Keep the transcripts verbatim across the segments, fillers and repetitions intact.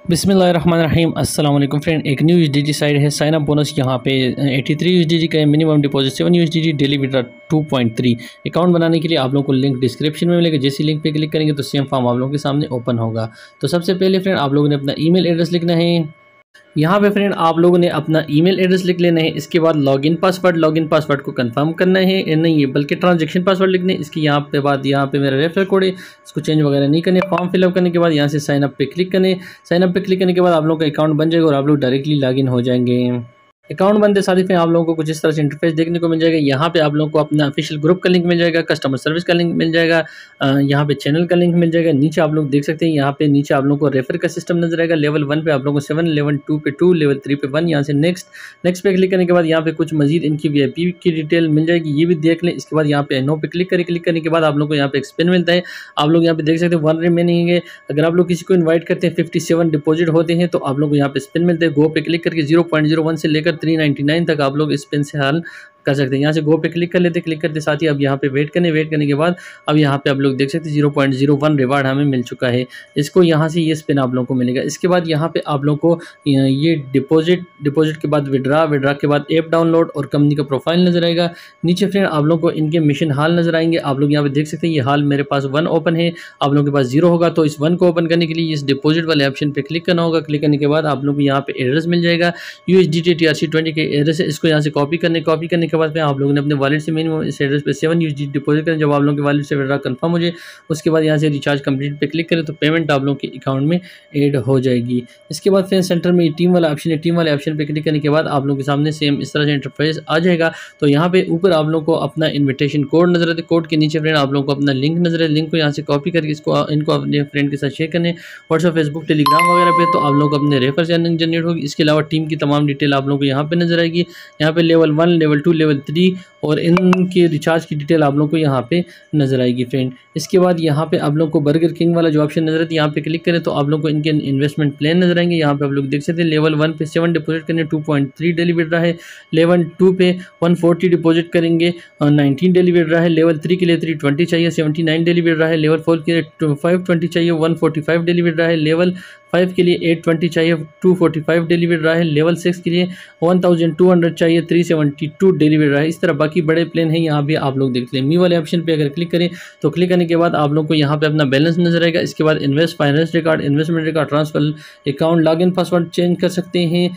बिस्मिल्लाहिर्रहमानिर्रहीम अस्सलाम वालेकुम फ्रेंड। एक न्यू यूएसडीटी साइड है साइन अप बोनस। यहाँ पे तिरासी यूएसडीटी का minimum deposit seven USDT, daily withdraw two point three. Account बनाने के लिए आप लोगों को लिंक डिस्क्रिप्शन में मिलेगा। जैसे लिंक पे क्लिक करेंगे तो सेम फॉर्म आप लोगों के सामने ओपन होगा। तो सबसे पहले फ्रेंड आप लोगों ने अपना ईमेल एड्रेस लिखना है। यहाँ पे फ्रेंड आप लोगों ने अपना ईमेल एड्रेस लिख लेना है। इसके बाद लॉगिन पासवर्ड लॉगिन पासवर्ड को कंफर्म करना है, नहीं है बल्कि ट्रांजैक्शन पासवर्ड लिखना है। इसकी यहाँ पे बाद यहाँ पे मेरा रेफरल कोड है, इसको चेंज वगैरह नहीं करने। फॉर्म फिलअप करने के बाद यहाँ से साइन अप पे क्लिक करने। साइन अप पे क्लिक करने के बाद आप लोग का अकाउंट बन जाएगा और आप लोग डायरेक्टली लॉगिन हो जाएंगे। अकाउंट बनते साथ ही आप लोगों को कुछ इस तरह से इंटरफेस देखने को मिल जाएगा। यहाँ पे आप लोगों को अपना ऑफिशियल ग्रुप का लिंक मिल जाएगा, कस्टमर सर्विस का लिंक मिल जाएगा, यहाँ पे चैनल का लिंक मिल जाएगा। नीचे आप लोग देख सकते हैं, यहाँ पे नीचे आप लोगों को रेफर का सिस्टम नजर आएगा। लेवल वन पे आप लोगों को सेवन, लेवल टू पे टू, लेवल थ्री पे वन। यहाँ से नेक्स्ट नेक्स्ट पे क्लिक करने के बाद यहाँ पे कुछ मजीद इनकी वीआईपी की डिटेल मिल जाएगी, ये भी देख लें। इसके बाद यहाँ पे नो पे क्लिक करें। क्लिक करने के बाद आप लोग को यहाँ पे एक स्पिन मिलता है। आप लोग यहाँ पे देख सकते हैं वन रिमेनिंग है। अगर आप लोग किसी को इन्वाइट करते हैं फिफ्टी सेवन डिपॉजिट होते हैं तो आप लोग को यहाँ पे स्पिन मिलते हैं। गो पे क्लिक करके जीरो पॉइंट जीरो वन से लेकर थ्री नाइन्टी नाइन तक आप लोग इस पिन से हल कर सकते हैं। यहाँ से गो पे क्लिक कर लेते क्लिक करते साथ ही अब यहाँ पे वेट करने वेट करने के बाद अब यहाँ पे आप लोग देख सकते हैं zero point zero one reward हमें मिल चुका है। इसको यहाँ से ये स्पिन आप लोगों को मिलेगा। इसके बाद यहाँ पे आप लोगों को ये डिपॉजिट डिपॉजिट के बाद विड्रा विड्रा के बाद ऐप डाउनलोड और कंपनी का प्रोफाइल नजर आएगा। नीचे फ्रेंड आप लोग को इनके मिशन हाल नजर आएंगे। आप लोग यहाँ पे देख सकते हैं ये हाल मेरे पास वन ओपन है, आप लोगों के पास जीरो होगा। तो इस वन को ओपन करने के लिए इस डिपॉजिट वाले ऑप्शन पे क्लिक करना होगा। क्लिक करने के बाद आप लोग को यहाँ पे एड्रेस मिल जाएगा, यूएसडीटी टीआरसी ट्वेंटी के एड्रेस है। इसको यहाँ से कॉपी करने कॉपी करने के बाद में आप लोगों ने अपने वॉलेट से मिनिमम इस एड्रेस पे सेवन यूएसडी डिपॉजिट करें। जब आप लोगों के वॉलेट से विड्रॉ कंफर्म हो जाए उसके बाद यहाँ से रिचार्ज कंप्लीट पे क्लिक करें तो पेमेंट आप लोगों के अकाउंट में ऐड हो जाएगी। इसके बाद फिर सेंटर में टीम वाला ऑप्शन है, टीम वाले ऑप्शन पे क्लिक करने के बाद आप लोगों के सामने सेम इस तरह से इंटरफेस आ जाएगा। तो यहाँ पे ऊपर आप लोगों को अपना इन्विटेशन कोड नजर आते, कोड के नीचे फ्रेंड आप लोगों को अपना लिंक नजर है। लिंक को यहाँ से कॉपी करके इसको इनको अपने फ्रेंड के साथ शेयर करने व्हाट्सएप, फेसबुक, टेलीग्राम वगैरह पे। तो आप लोग अपने रेफर से जनरेट होगी। इसके अलावा टीम की तमाम डिटेल आप लोगों को यहाँ पे नजर आएगी। यहाँ पे level one, level two, level three और इनके रिचार्ज की डिटेल आप लोगों को यहाँ पे नजर आएगी फ्रेंड। इसके बाद यहाँ पे आप लोगों को बर्गर किंग वाला जो ऑप्शन नजर आता है यहाँ पे क्लिक करें तो आप लोगों को इनके इन्वेस्टमेंट प्लान नजर आएंगे। यहाँ पे आप लोग देख सकते हैं लेवल वन पे सेवन डिपॉजिट करने two point three daily withdraw है, लेवल टू पे वन फोर्टी डिपॉजिट करेंगे और नाइनटीन डेली विड्रॉ है, लेवल थ्री के लिए थ्री ट्वेंटी चाहिए, सेवेंटी नाइन डेली विड्रॉ है, लेवल फोर के लिए फाइव ट्वेंटी चाहिए, one forty five daily withdraw है, लेवल फाइव के लिए एट ट्वेंटी चाहिए, two forty five daily withdraw है, लेवल सिक्स के लिए वन थाउजेंड टू हंड्रेड चाहिए, three seventy two daily withdraw है। इस तरह बाकी बड़े प्लान हैं यहाँ भी आप लोग देख लें। मी वाले ऑप्शन पे अगर क्लिक करें तो क्लिक करने के बाद आप लोग को यहाँ पे अपना बैलेंस नजर आएगा। इसके बाद invest, finance record, investment record, transfer account, login password change कर सकते हैं।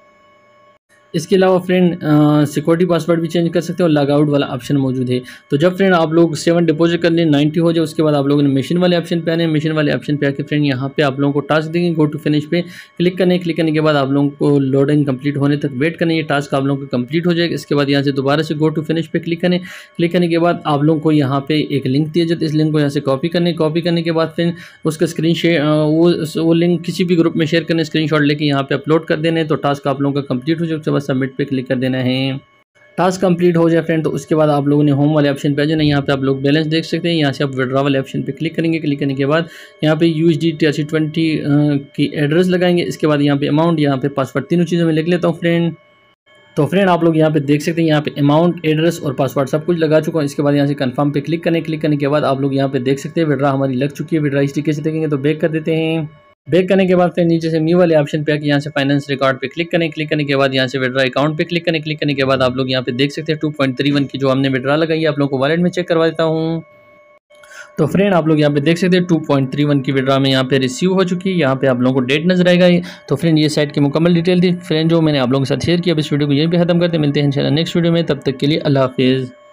इसके अलावा फ्रेंड सिक्योरिटी पासवर्ड भी चेंज कर सकते हैं और लॉग आउट वाला ऑप्शन मौजूद है। तो जब फ्रेंड आप लोग सेवन डिपॉजिट करने नाइन्टी हो जाए उसके बाद आप लोगों ने मिशन वाले ऑप्शन पे आने। मिशन वाले ऑप्शन पे आके फ्रेंड यहाँ पे आप लोगों को टास्क देंगे, गो टू फिनिश पे क्लिक करने क्लिक करने के बाद आप लोगों को लोडिंग कंप्लीट होने तक वेट करने। ये टास्क आप लोगों को कंप्लीट हो जाएगा। इसके बाद यहाँ से दोबारा से गो टू फिनिश पे क्लिक करने क्लिक करने के बाद आप लोगों को यहाँ पे एक लिंक दिया जाता है। इस लिंक को यहाँ से कॉपी करने कॉपी करने के बाद फिर उसका स्क्रीन शेयर वो वो लिंक किसी भी ग्रुप में शेयर करने, स्क्रीन शॉट लेके यहाँ पे अपलोड कर देने। तो टास्क आप लोगों का कंप्लीट हो जाए। उसके बाद सबमिट पे क्लिक कर देना है। टास्क कंप्लीट हो जाए फ्रेंड तो उसके बाद आप लोगों ने होम वाले ऑप्शन पे आ जाना। यहाँ पे आप लोग बैलेंस देख सकते हैं। यहाँ से आप विड्रॉ वाले ऑप्शन पे क्लिक करेंगे। क्लिक करने के बाद यहाँ पे यूएसडी टीआरसी ट्वेंटी की एड्रेस लगाएंगे। इसके बाद यहाँ पे अमाउंट, यहाँ पे पासवर्ड, तीनों चीज़ों में लिख लेता हूँ फ्रेंड। तो फ्रेंड आप लोग यहाँ पे देख सकते हैं यहाँ पे अमाउंट, एड्रेस और पासवर्ड सब कुछ लगा चुका हूँ। इसके बाद यहाँ से कंफर्म पे क्लिक करने क्लिक करने के बाद आप लोग यहाँ पे देख सकते हैं विड्रॉ हमारी लग चुकी है। विड्रॉ हिस्ट्री कैसे देखेंगे तो बैक कर देते हैं। बैक करने के बाद फिर नीचे से मी वाले ऑप्शन पे आके यहाँ से फाइनेंस रिकॉर्ड पे क्लिक करें। क्लिक करने के बाद यहाँ से विड्रॉ अकाउंट पे क्लिक करें। क्लिक करने के बाद आप लोग यहाँ पे देख सकते हैं टू पॉइंट थ्री वन की जो हमने विड्रॉ लगाई है आप लोगों को वॉलेट में चेक करवा देता हूँ। तो फ्रेंड आप लोग यहाँ पे देख सकते हैं टू पॉइंट थ्री वन की विड्रॉ में यहाँ पे रिसीव हो चुकी है। यहाँ पे आप लोगों को डेट नजर आएगा। तो फ्रेंड ये साइट की मुकम्मल डिटेल थी फ्रेंड जो मैंने आप लोगों के साथ शेयर किया। अब इस वीडियो को यहीं पे खत्म करते मिलते हैं इंशाल्लाह नेक्स्ट वीडियो में। तब तक के लिए अल्लाह हाफिज़।